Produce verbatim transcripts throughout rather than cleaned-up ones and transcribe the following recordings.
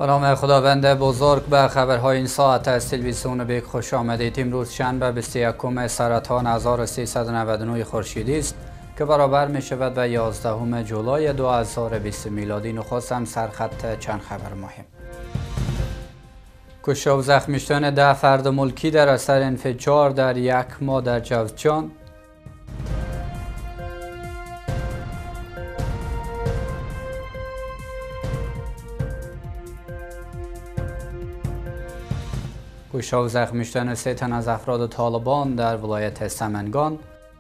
به نام خداوند بزرگ. به خبرهای این ساعت از تلویزیون بیک خوش آمدید. امروز شنبه بیست و یکم سرطان هزار و سیصد و نود و نه خورشیدی است که برابر می شود به یازدهم جولای دو هزار و بیست میلادی. نخست هم سرخط چند خبر مهم. کشته و زخمی شدن ده فرد ملکی در اثر انفجار در یک ماه در جوزجان. کشته و زخمی شدن سه تن از افراد طالبان در ولایت سمنگان.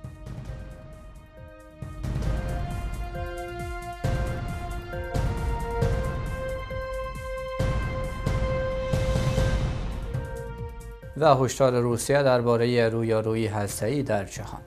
و هشدار روسیه درباره رویارویی هسته‌ای در جهان.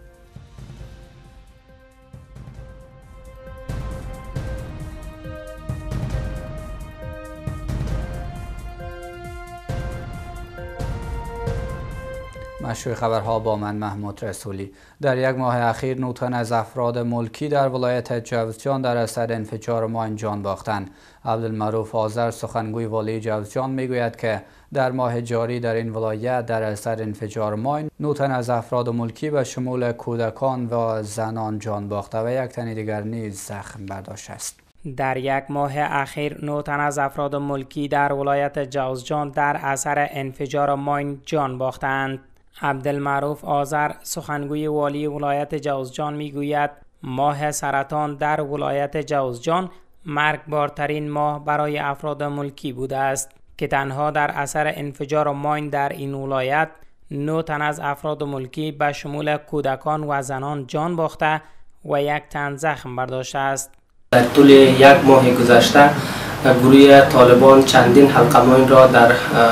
مشروع خبرها با من محمود رسولی. در یک ماه اخیر نه تن از افراد ملکی در ولایت جوزجان در اثر انفجار ماین جان باختند. عبدالمعروف آذر سخنگوی والی جوزجان میگوید که در ماه جاری در این ولایت در اثر انفجار ماین نه تن از افراد ملکی به شمول کودکان و زنان جان باخته و یک تن دیگر نیز زخم برداشته است. در یک ماه اخیر نه تن از افراد ملکی در ولایت جوزجان در اثر انفجار ماین جان باختند. عبدالمعروف آذر سخنگوی والی ولایت جوزجان میگوید ماه سرطان در ولایت جوزجان مرگبارترین ماه برای افراد ملکی بوده است که تنها در اثر انفجار ماین در این ولایت نه تن از افراد ملکی به شمول کودکان و زنان جان باخته و یک تن زخم برداشته است. در طول یک ماه گذشته گروه طالبان چندین حلقه ماین را در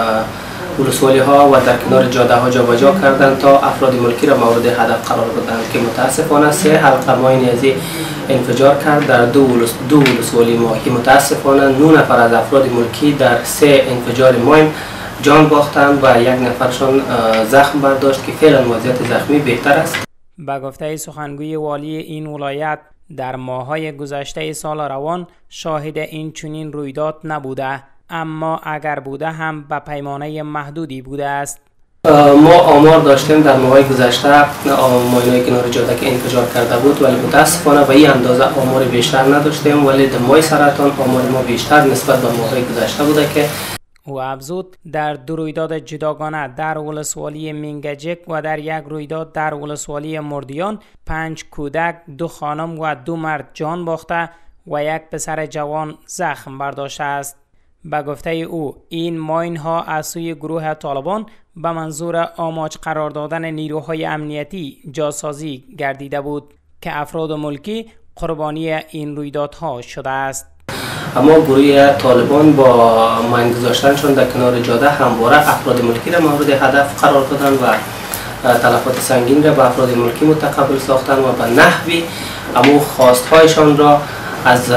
ولسوالی ها و در کنار جاده ها جابجا کردند تا افراد ملکی را مورد هدف قرار بدهند که متاسفانه سه حلقه ماین از انفجار کرد در دو ولس دو ولسوالی ما که متاسفانه نه نفر از افراد ملکی در سه انفجار ماین جان باختند و یک نفرشان زخم برداشت که فعلا وضعیت زخمی بهتر است. به گفته سخنگوی والی این ولایت در ماه‌های گذشته سال روان شاهد این چنین رویداد نبوده، اما اگر بوده هم به پیمانه محدودی بوده است. ما آمار داشتیم در ماه‌های گذشته ماین‌های کنار جاده که انفجار کرده بود، ولی متاسفانه به این اندازه آمار بیشتر نداشتیم، ولی در ماه سرطان آمار ما بیشتر نسبت به ماه‌های گذشته بوده. که او افزود در دو رویداد جداگانه در ولسوالی مینگجک و در یک رویداد در ولسوالی مردیان پنج کودک، دو خانم و دو مرد جان باخته و یک پسر جوان زخم برداشته است. به گفته او این ماین ها از سوی گروه طالبان به منظور آماج قرار دادن نیروهای امنیتی جاسازی گردیده بود که افراد ملکی قربانی این رویدادها شده است. اما گروه طالبان با ماین گذاشتنشان در کنار جاده همواره افراد ملکی را مورد هدف قرار دادن و تلفات سنگین را به افراد ملکی متقبل ساختن و به نحوی اما خواستهایشان را از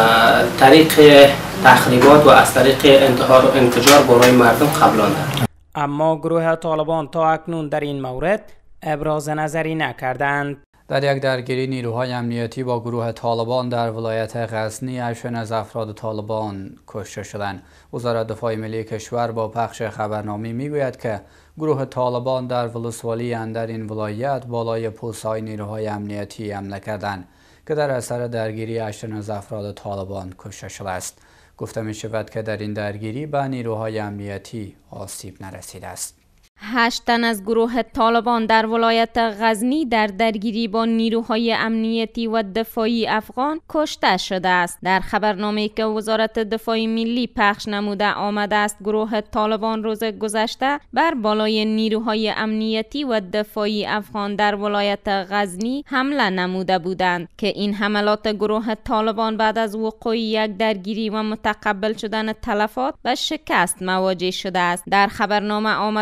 طریق تخریبات و از طریق انتحار و انفجار برای مردم قبلاندند. اما گروه طالبان تا اکنون در این مورد ابراز نظری نکردند. در یک درگیری نیروهای امنیتی با گروه طالبان در ولایت غزنی هشت از افراد طالبان کشته شدند. وزارت دفاع ملی کشور با پخش خبرنامه میگوید که گروه طالبان در ولسوالی اندر این ولایت بالای پوست‌های نیروهای امنیتی حمله کردند که در اثر درگیری هشت از افراد طالبان کشته شده است. گفته می شود که در این درگیری به نیروهای امنیتی آسیب نرسیده است. هشت تن از گروه طالبان در ولایت غزنی در درگیری با نیروهای امنیتی و دفاعی افغان کشته شده است. در خبرنامه‌ای که وزارت دفاع ملی پخش نموده آمده است، گروه طالبان روز گذشته بر بالای نیروهای امنیتی و دفاعی افغان در ولایت غزنی حمله نموده بودند که این حملات گروه طالبان بعد از وقوع یک درگیری و متقبل شدن تلفات و شکست مواجه شده است. در خبرنامه آمده است در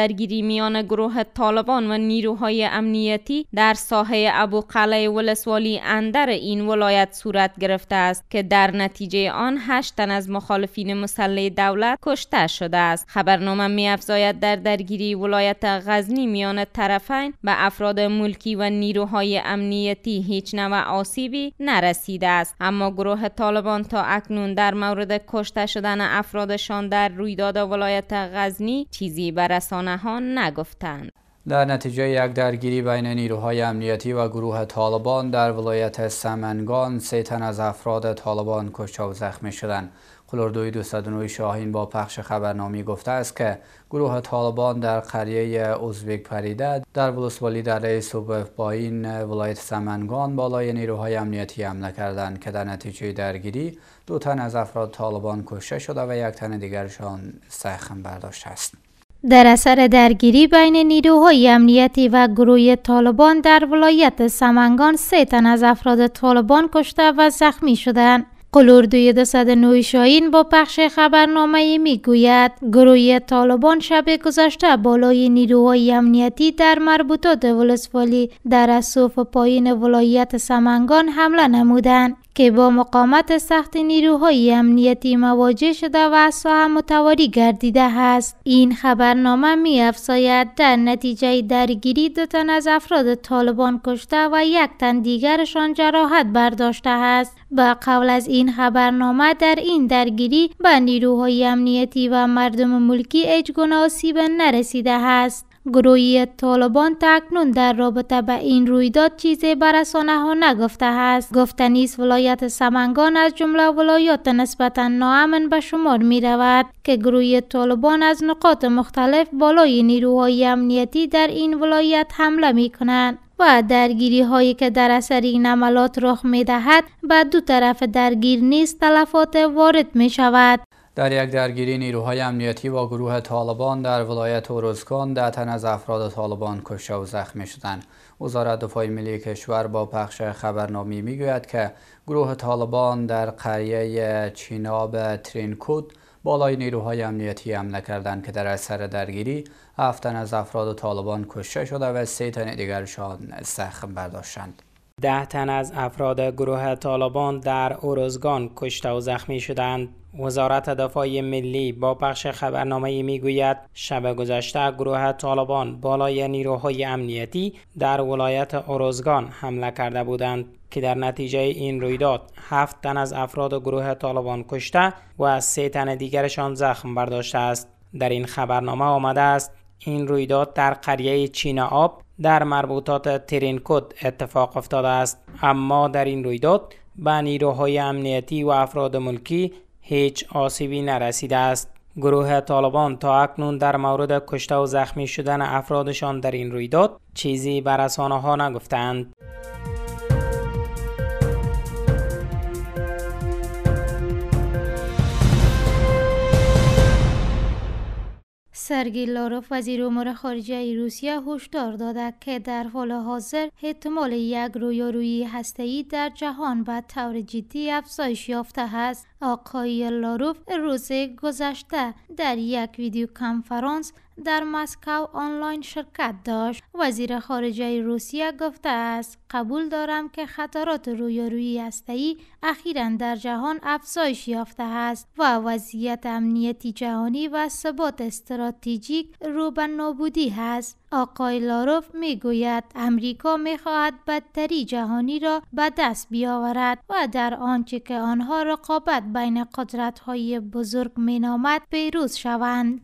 درگیری میان گروه طالبان و نیروهای امنیتی در ساحه ابوقلعه ولسوالی اندر این ولایت صورت گرفته است که در نتیجه آن هشت تن از مخالفین مسلح دولت کشته شده است. خبرنامه می‌افزاید در درگیری ولایت غزنی میان طرفین به افراد ملکی و نیروهای امنیتی هیچ نوع آسیبی نرسیده است، اما گروه طالبان تا اکنون در مورد کشته شدن افرادشان در رویداد ولایت غزنی چیزی به رسانه‌ها نگفتند. در نتیجه یک درگیری بین نیروهای امنیتی و گروه طالبان در ولایت سمنگان سه تن از افراد طالبان کشته و زخمی شدند. قلوردوی دویست و نه شاهین با پخش خبرنامه گفته است که گروه طالبان در قریه ازبک پریده در ولسوالی دره صوبه پایین ولایت سمنگان بالای نیروهای امنیتی حمله کردند که در نتیجه درگیری دو تن از افراد طالبان کشته شده و یک تن دیگرشان زخم برداشته است. در اثر درگیری بین نیروهای امنیتی و گروه طالبان در ولایت سمنگان سه تن از افراد طالبان کشته و زخمی شدند. قلوردوی دویست و نه شاهین با پخش خبرنامه میگوید گروه طالبان شب گذشته بالای نیروهای امنیتی در مربوطات ولسوالی در صوف پایین ولایت سمنگان حمله نمودند که با مقاومت سخت نیروهای امنیتی مواجه شده و از ساحه متواری گردیده است. این خبرنامه می‌افزاید در نتیجه درگیری دو تن از افراد طالبان کشته و یک تن دیگرشان جراحت برداشته است. با قول از این خبرنامه در این درگیری به نیروهای امنیتی و مردم ملکی هیچ گونه آسیب نرسیده است. گروه طالبان تاکنون در رابطه با این رویداد چیزی به رسانه‌ها نگفته است. گفتنی است ولایت سمنگان از جمله ولایات نسبتاً ناامن به شمار می رود که گروه طالبان از نقاط مختلف بالای نیروهای امنیتی در این ولایت حمله می کنند و درگیری هایی که در اثر این عملات رخ می دهد به دو طرف درگیر نیز تلفات وارد می شود. در یک درگیری نیروهای امنیتی با گروه طالبان در ولایت اروزگان ده تن از افراد طالبان کشته و زخمی شدند. وزارت دفاع ملی کشور با پخش خبرنامه میگوید که گروه طالبان در قریه چیناب ترینکود بالای نیروهای امنیتی حمله کردند که در اثر درگیری هفت تن از افراد طالبان کشته شده و سه تن دیگرشان زخم برداشتند. ده تن از افراد گروه طالبان در اروزگان کشته و زخمی شدند. وزارت دفاع ملی با پخش خبرنامه میگوید شب گذشته گروه طالبان بالای نیروهای امنیتی در ولایت اروزگان حمله کرده بودند که در نتیجه این رویداد هفت تن از افراد گروه طالبان کشته و سه تن دیگرشان زخم برداشته است. در این خبرنامه آمده است این رویداد در قریه چین آب در مربوطات ترینکود اتفاق افتاده است، اما در این رویداد به نیروهای امنیتی و افراد ملکی هیچ آسیبی نرسیده است. گروه طالبان تا اکنون در مورد کشته و زخمی شدن افرادشان در این رویداد چیزی به رسانه‌ها نگفتند. سرگئی لاروف وزیر امور خارجه روسیه هشدار داده که در حال حاضر احتمال یک رویارویی هسته‌ای در جهان به طور جدی افزایش یافته است. آقای لاروف روز گذشته در یک ویدیو کنفرانس در مسکو آنلاین شرکت داشت. وزیر خارجه روسیه گفته است قبول دارم که خطرات رویارویی هسته‌ای اخیراً در جهان افزایش یافته است و وضعیت امنیتی جهانی و ثبات استراتژیک رو به نابودی است. آقای لاروف میگوید امریکا میخواهد بدتری جهانی را به دست بیاورد و در آنچه که آنها رقابت بین قدرت‌های بزرگ مینامد پیروز شوند.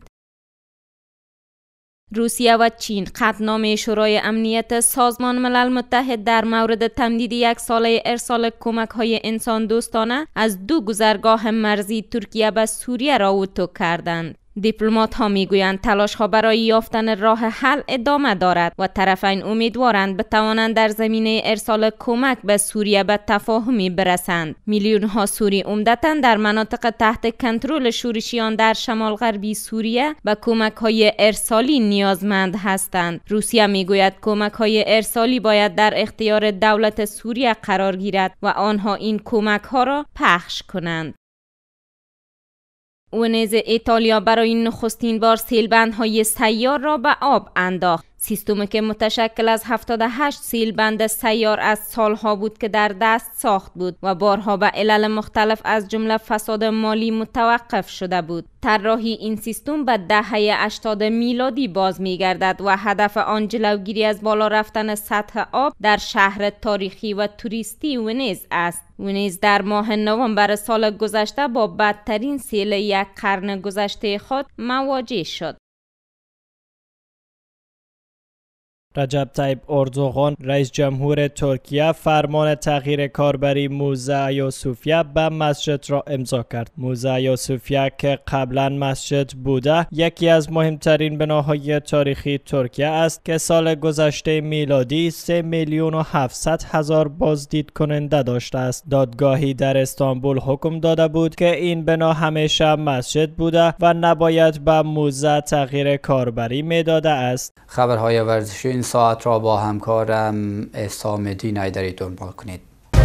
روسیه و چین قطعنامه شورای امنیت سازمان ملل متحد در مورد تمدید یک ساله ارسال کمک‌های انسان دوستانه از دو گذرگاه مرزی ترکیه به سوریه را وتو کردند. دیپلمات ها میگویند تلاش ها برای یافتن راه حل ادامه دارد و طرفین امیدوارند بتوانند در زمینه ارسال کمک به سوریه به تفاهمی برسند. میلیون ها سوری عمدتاً در مناطق تحت کنترل شورشیان در شمال غربی سوریه به کمک های ارسالی نیازمند هستند. روسیه میگوید کمک های ارسالی باید در اختیار دولت سوریه قرار گیرد و آنها این کمک ها را پخش کنند. و نیز ایتالیا برای نخستین بار سیلبندهای سیار را به آب انداخت. سیستمی که متشکل از هفتاد و هشت سیلبند سیار از سالها بود که در دست ساخت بود و بارها به علل مختلف از جمله فساد مالی متوقف شده بود. طراحی این سیستم به دهه هشتاد میلادی باز می‌گردد و هدف آن جلوگیری از بالا رفتن سطح آب در شهر تاریخی و توریستی ونیز است. ونیز در ماه نوامبر سال گذشته با بدترین سیل یک قرن گذشته خود مواجه شد. رجب طیب اردوغان رئیس جمهور ترکیه فرمان تغییر کاربری موزه آیا صوفیه به مسجد را امضا کرد. موزه آیا صوفیه که قبلا مسجد بوده یکی از مهمترین بناهای تاریخی ترکیه است که سال گذشته میلادی سه میلیون و هفتصد هزار بازدید کننده داشته است. دادگاهی در استانبول حکم داده بود که این بنا همیشه مسجد بوده و نباید به موزه تغییر کاربری میداده است. خبرهای ورزشی این ساعت را با همکارم اسام دین ایدری دنبال کنید.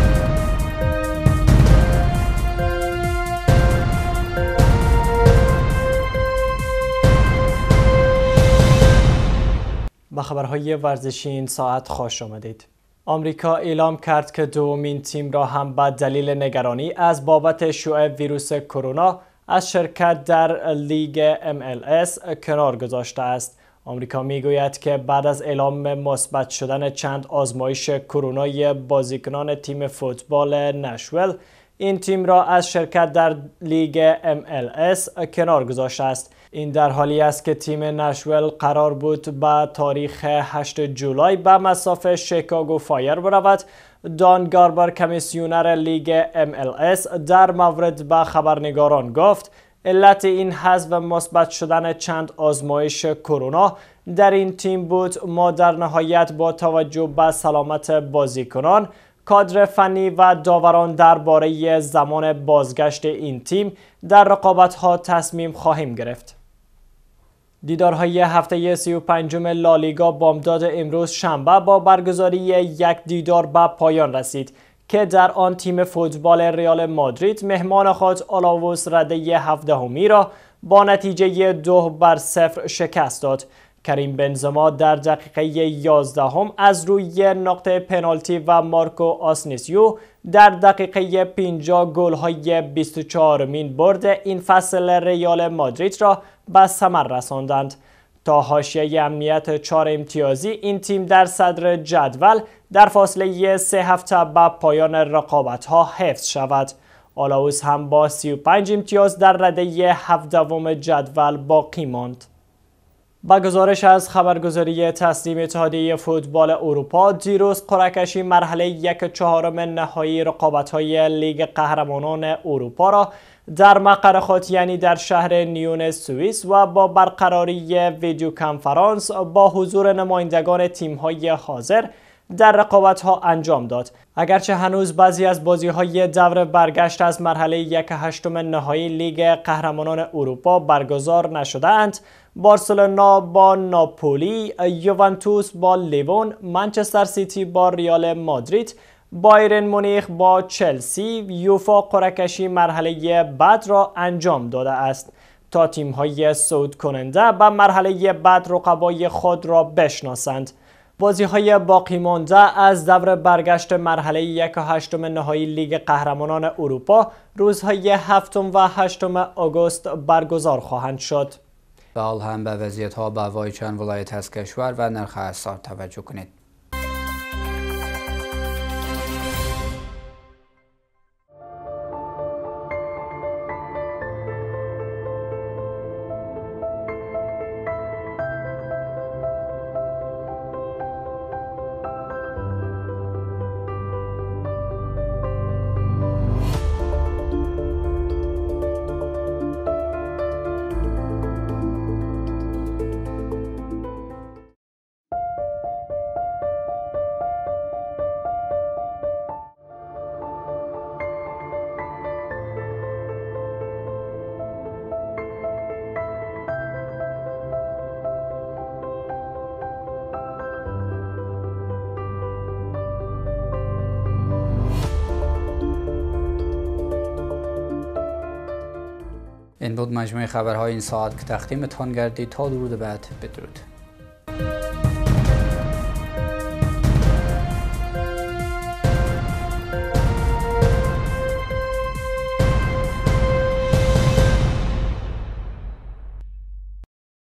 با خبرهای ورزشی این ساعت خوش آمدید. آمریکا اعلام کرد که دومین تیم را هم به دلیل نگرانی از بابت شیوع ویروس کرونا از شرکت در لیگ ام ال اس کنار گذاشته است. آمریکا میگوید که بعد از اعلام مثبت شدن چند آزمایش کرونای بازیکنان تیم فوتبال نشویل، این تیم را از شرکت در لیگ ام ال اس کنار گذاشته است. این در حالی است که تیم نشویل قرار بود به تاریخ هشتم جولای به مصاف شیکاگو فایر برود. دان گاربر کمیسیونر لیگ ام ال اس در مورد به خبرنگاران گفت علت این حذف مثبت شدن چند آزمایش کرونا در این تیم بود. ما در نهایت با توجه به سلامت بازیکنان، کادر فنی و داوران درباره زمان بازگشت این تیم در رقابت‌ها تصمیم خواهیم گرفت. دیدارهای هفته سی و پنجم لالیگا بامداد امروز شنبه با برگزاری یک دیدار به پایان رسید که در آن تیم فوتبال ریال مادرید مهمان خود آلاوس رده هفدهمی را با نتیجه دو بر صفر شکست داد. کریم بنزما در دقیقه یازدهم از روی نقطه پنالتی و مارکو آسنسیو در دقیقه پنجاه گل‌های بیست و چهارمین برد این فصل ریال مادرید را به ثمر رساندند. تا حاشیه امنیت چهار امتیازی این تیم در صدر جدول در فاصله سه هفته به پایان رقابت‌ها حفظ شود. آلاوس هم با سی و پنج امتیاز در رده هفدهم جدول باقی ماند. با گزارش از خبرگزاری تسنیم اتحادیه فوتبال اروپا، دیروز قرعه کشی مرحله یک چهارم نهایی رقابت‌های لیگ قهرمانان اروپا را در مقر خود یعنی در شهر نیون سوئیس و با برقراری ویدیو کنفرانس با حضور نمایندگان تیم‌های حاضر در رقابت‌ها انجام داد. اگرچه هنوز بعضی از بازی‌های دور برگشت از مرحله یک هشتم نهایی لیگ قهرمانان اروپا برگزار نشده‌اند، بارسلونا با ناپولی، یوونتوس با لیون، منچستر سیتی با ریال مادرید، بایرن مونیخ با چلسی، یوفا قرعه کشی مرحله بعد را انجام داده است تا تیم‌های صعود کننده به مرحله بعد رقبای خود را بشناسند. بازی‌های باقی مانده از دور برگشت مرحله یک و هشتم نهایی لیگ قهرمانان اروپا روزهای هفتم و هشتم آگوست برگزار خواهند شد. به حال هم به وضعیت‌ها به هوای چند ولایت از کشور و نرخ اسعار توجه کنید. این بود مجموعه خبرهای این ساعت که تقدیمتان گردید. تا درود بعد، بدرود.